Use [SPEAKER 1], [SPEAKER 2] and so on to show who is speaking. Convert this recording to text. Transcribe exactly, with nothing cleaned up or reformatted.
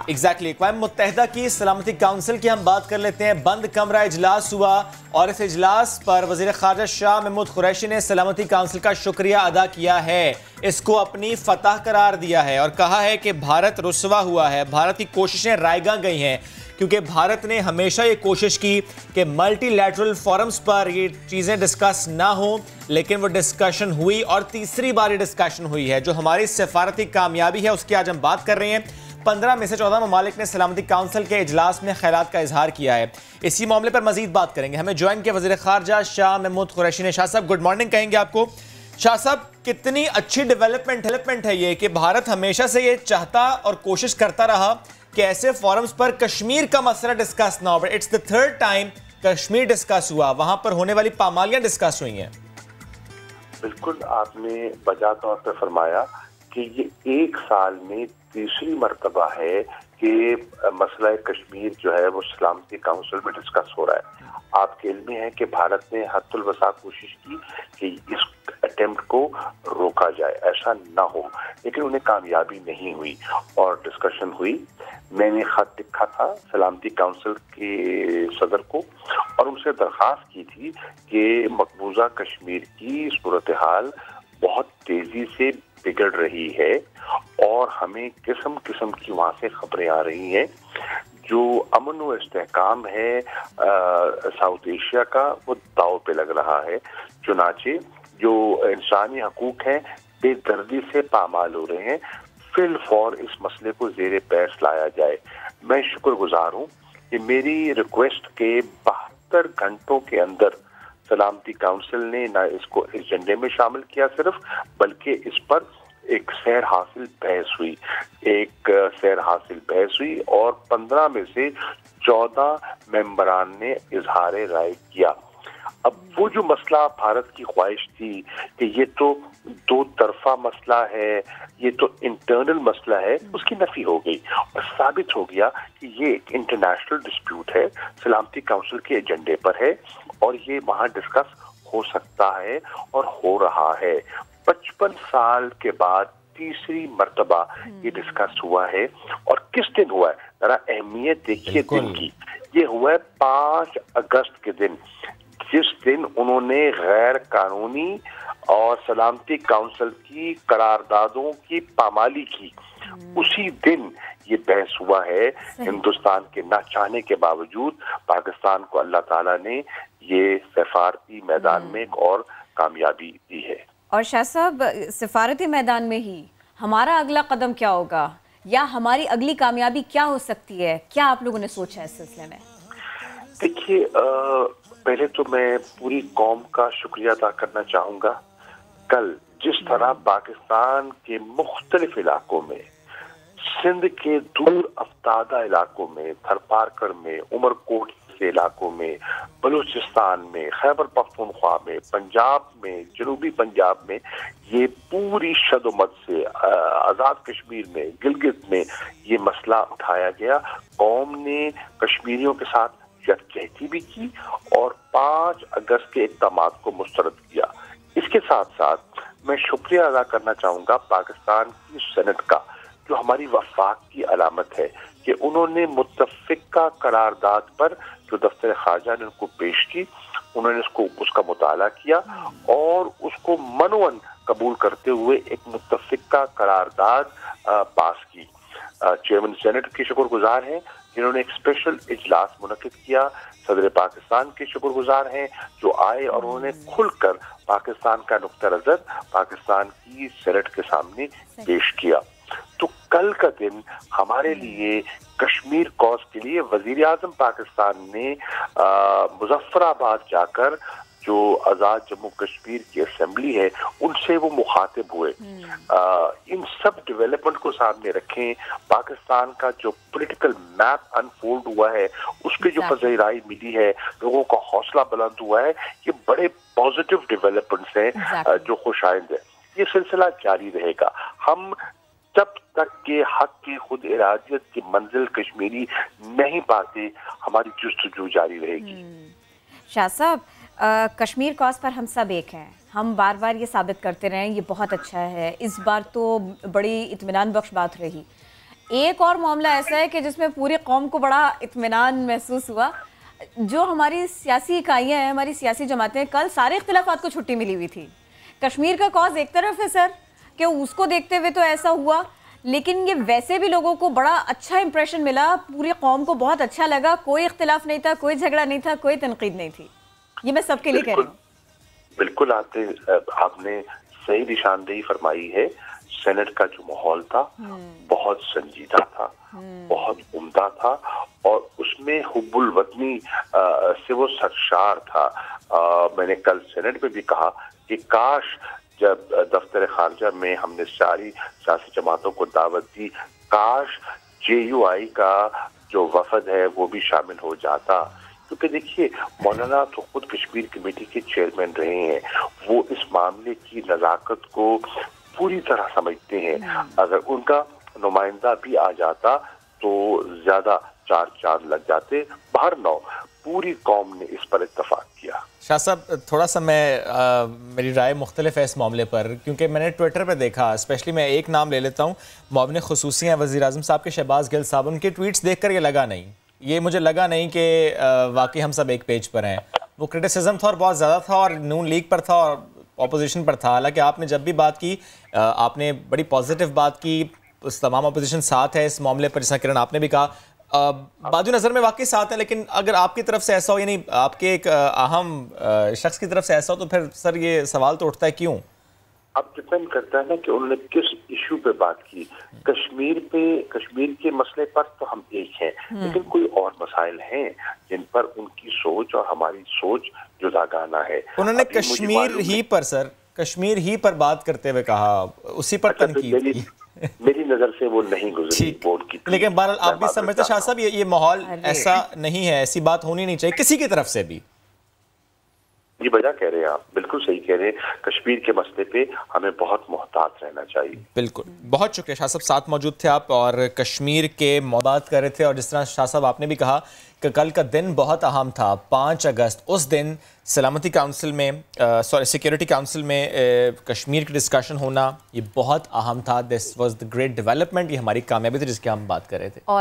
[SPEAKER 1] Exactly अक़वाम मुत्तहिदा की सलामती council की हम बात कर लेते हैं। बंद कमरा इजलास हुआ और इस इजलास पर वज़ीर ख़ारजा शाह महमूद कुरैशी ने सलामती काउंसिल का शुक्रिया अदा किया है, इसको अपनी फतह करार दिया है और कहा है कि भारत रुस्वा हुआ है, भारत की कोशिशें रायगा गई हैं, क्योंकि भारत ने हमेशा ये कोशिश की कि मल्टीलैटरल फोरम्स पर ये चीज़ें डिस्कस ना हो, लेकिन वो डिस्कशन हुई और तीसरी बार ये डिस्कशन हुई है। जो हमारी सफारती कामयाबी है उसकी आज हम बात कर रहे हैं। पंद्रह में से चौदह ममालिक ने सलामती काउंसिल के इजलास में ख़ैरात का इजहार किया है। इसी मामले पर मजीद बात करेंगे। हमें ज्वाइन किया वज़ीर ख़ारजा शाह महमूद कुरैशी ने। शाह साहब गुड मॉर्निंग कहेंगे आपको। शाह साहब, कितनी अच्छी डेवलपमेंट डेवलपमेंट है ये कि भारत हमेशा से ये चाहता और कोशिश करता रहा कि ऐसे फोरम्स पर कश्मीर का मसला डिस्कस ना हो। It's the third time Kashmir discuss हुआ, वहां पर होने वाली पामालियां डिस्कस हुई हैं।
[SPEAKER 2] बिल्कुल आपने बजा तौर पर फरमाया कि ये एक साल में तीसरी मर्तबा है कि मसला कश्मीर जो है वो सलामती काउंसिल में डिस्कस हो रहा है। आपके इल्म में है कि भारत ने हद्दुल वसा कोशिश की कि इस अटेम्प्ट को रोका जाए, ऐसा ना हो, लेकिन उन्हें कामयाबी नहीं हुई और डिस्कशन हुई। मैंने खत लिखा था सलामती काउंसिल के सदर को और उनसे दरख्वास्त की थी कि मकबूजा कश्मीर की सूरत हाल बहुत तेजी से बिगड़ रही है और हमें किस्म किस्म की वहाँ से खबरें आ रही हैं। जो अमन व इस्तेहकाम है आ, साउथ एशिया का, वो दाव पे लग रहा है। चुनाचे जो इंसानी हकूक हैं बेदर्दी से पामाल हो रहे हैं। फिल फौर इस मसले को जेर पैस लाया जाए। मैं शुक्रगुजार हूँ कि मेरी रिक्वेस्ट के बहत्तर घंटों के अंदर सलामती काउंसिल ने ना इसको एजेंडे में शामिल किया सिर्फ, बल्कि इस पर एक सैर हासिल बहस हुई एक सैर हासिल बहस हुई और पंद्रह में से चौदह मेंबरान ने इजहार राय किया। अब वो जो मसला भारत की ख्वाहिश थी कि ये तो दो तरफा मसला है, ये तो इंटरनल मसला है, उसकी नफी हो गई और साबित हो गया कि ये एक इंटरनेशनल डिस्प्यूट है, सलामती काउंसिल के एजेंडे पर है और ये वहाँ डिस्कस हो सकता है और हो रहा है। पचपन साल के बाद तीसरी मर्तबा ये डिस्कस हुआ है और किस दिन हुआ है, जरा अहमियत देखिए दिन की। ये हुआ है पाँच अगस्त के दिन, जिस दिन उन्होंने गैर कानूनी और सलामती काउंसिल की करारदादों की पामाली की। उसी दिन ये बहस हुआ है। हिंदुस्तान के ना चाहने के बावजूद पाकिस्तान को अल्लाह ताला ने ये सफारती मैदान में एक और कामयाबी दी है।
[SPEAKER 3] और शाह साहब, सफारती मैदान में ही हमारा अगला कदम क्या होगा या हमारी अगली कामयाबी क्या हो सकती है, क्या आप लोगों ने सोचा है इस सिलसिले में?
[SPEAKER 2] देखिए, पहले तो मैं पूरी कौम का शुक्रिया अदा करना चाहूँगा। कल जिस तरह पाकिस्तान के मुख्तलिफ इलाकों में, सिंध के दूर अफ्तादा इलाकों में, थरपारकर में, उमरकोट से इलाकों में, बलूचिस्तान में, खैबर पख्तूनख्वा में, पंजाब में, जनूबी पंजाब में, ये पूरी शदोमत से आज़ाद कश्मीर में, गिलगित में ये मसला उठाया गया। कौम ने कश्मीरियों के साथ यकजहती भी की और पाँच अगस्त के इक़दामात को मुस्तरद किया। इसके साथ साथ मैं शुक्रिया अदा करना चाहूँगा पाकिस्तान की सेनेट का, जो हमारी वफाक की अलामत है कि उन्होंने मुत्तफ़िका करारदाद पर जो दफ्तर ख़ारजा ने उनको पेश की, उन्होंने उसको उसका मुताला किया और उसको मनवन कबूल करते हुए एक मुत्तफ़िका करारदाद पास की। चेयरमैन सेनेट के शुक्रगुजार हैं जिन्होंने एक स्पेशल इजलास मुनक्किद किया। सदर पाकिस्तान के शुक्रगुजार हैं जो आए और उन्होंने खुलकर पाकिस्तान का नुक्ता नज़र पाकिस्तान की सेनेट के सामने पेश किया। तो कल का दिन हमारे लिए कश्मीर कॉज के लिए वजीर आज़म पाकिस्तान ने मुजफ्फराबाद जाकर जो आज़ाद जम्मू कश्मीर की असेंबली है उनसे वो मुखातिब हुए। आ, इन सब डेवलपमेंट को सामने रखें। पाकिस्तान का जो पॉलिटिकल मैप अनफोल्ड हुआ है, उस पर जो पज़ीराई मिली है, लोगों का हौसला बुलंद हुआ है, ये बड़े पॉजिटिव डेवलपमेंट्स हैं जो खुशाइंद है। ये सिलसिला जारी रहेगा। हम जब तक के हक की खुद इरादियत की मंजिल कश्मीरी नहीं पाते, हमारी जुस्तजू जारी रहेगी।
[SPEAKER 3] शाह साहब, कश्मीर कॉज पर हम सब एक हैं, हम बार बार ये साबित करते रहे, ये बहुत अच्छा है। इस बार तो बड़ी इत्मीनान बख्श बात रही। ایک اور معاملہ ایسا ہے کہ جس میں پوری قوم کو بڑا اطمینان محسوس ہوا. جو ہماری سیاسی اکائیاں ہیں, ہماری سیاسی جماعتیں, کل سارے اختلافات کو چھٹی ملی ہوئی تھی. کشمیر کا کاز ایک طرف ہے سر کہ اس کو دیکھتے ہوئے تو ایسا ہوا, لیکن یہ ویسے بھی لوگوں کو بڑا اچھا امپریشن ملا, پوری قوم کو بہت اچھا لگا, کوئی اختلاف نہیں تھا, کوئی جھگڑا نہیں تھا, کوئی تنقید نہیں تھی. یہ میں سب کے لیے کہہ رہی ہوں.
[SPEAKER 2] بالکل آپ نے آپ نے صحیح نشاندہی فرمائی ہے. سینٹ کا جو ماحول تھا بہت سنجیدہ تھا, بہت عمدہ تھا, اور اس میں حب الوطنی سے وہ سرشار تھا. میں نے کل سینٹ میں بھی کہا کہ کاش جب دفتر خارجہ میں ہم نے ساری سیاسی جماعتوں کو دعوت دی, کاش جے یو آئی کا جو وفد ہے وہ بھی شامل ہو جاتا. کیونکہ دیکھیے مولانا تو خود کشمیر کمیٹی کے چیئرمین رہے ہیں, وہ اس معاملے کی نزاکت کو پوری طرح سمجھتے ہیں. اگر ان کا نمائندہ بھی آ جاتا تو زیادہ چار چاند لگ جاتے. بہر نو پوری قوم نے اس پر اتفاق کیا.
[SPEAKER 1] شاہ صاحب تھوڑا سا میں آ, میری رائے مختلف ہے اس معاملے پر, کیونکہ میں نے ٹویٹر پہ دیکھا, اسپیشلی میں ایک نام لے لیتا ہوں, معاون خصوصی ہیں وزیر اعظم صاحب کے شہباز گل صاحب. ان کے ٹویٹس دیکھ کر یہ لگا نہیں, یہ مجھے لگا نہیں کہ واقعی ہم سب ایک پیج پر ہیں. وہ کرٹیسزم تھا اور بہت زیادہ تھا, اور نون لیگ پر تھا اور اپوزیشن پر تھا. حالانکہ آپ نے جب بھی بات کی آپ نے بڑی پازیٹیو بات کی, اس تمام اپوزیشن ساتھ ہے اس معاملے پر, جیسا کرن آپ نے بھی کہا. بادی نظر میں واقعی ساتھ ہیں, لیکن اگر آپ کی طرف سے ایسا ہو, یعنی آپ کے ایک اہم شخص کی طرف سے ایسا ہو, تو پھر سر یہ سوال تو اٹھتا ہے کیوں؟
[SPEAKER 2] اب ڈپینڈ کرتا ہے نا کہ انہوں نے کس ایشو پہ بات کی. کشمیر پہ کشمیر کے مسئلے پر تو ہم ایک ہیں, لیکن کوئی اور مسائل ہیں جن پر ان کی سوچ اور ہماری سوچ جداگانہ ہے.
[SPEAKER 1] انہوں نے کشمیر ہی پر سر کشمیر ہی پر بات کرتے ہوئے کہا, اسی پر تنقید کی.
[SPEAKER 2] میری نظر سے وہ نہیں گزری, وہ ان کی.
[SPEAKER 1] لیکن بہرحال آپ بھی سمجھتے شاہ صاحب یہ ماحول ایسا نہیں ہے, ایسی بات ہونی نہیں چاہیے کسی کی طرف سے بھی.
[SPEAKER 2] یہ وجہ کہہ رہے ہیں آپ, بالکل صحیح کہہ رہے ہیں. کشمیر کے مسئلے پہ ہمیں بہت محتاط رہنا چاہیے.
[SPEAKER 1] بالکل, بہت شکریہ شاہ صاحب, ساتھ موجود تھے آپ اور کشمیر کے بات کر رہے تھے. اور جس طرح شاہ صاحب آپ نے بھی کہا کہ کل کا دن بہت اہم تھا, پانچ اگست, اس دن سلامتی کونسل میں سوری سیکیورٹی کونسل میں کشمیر کی ڈسکشن ہونا یہ بہت اہم تھا. This was the great development, یہ ہماری کامیابی تھی جس کی ہم بات کر رہے تھے.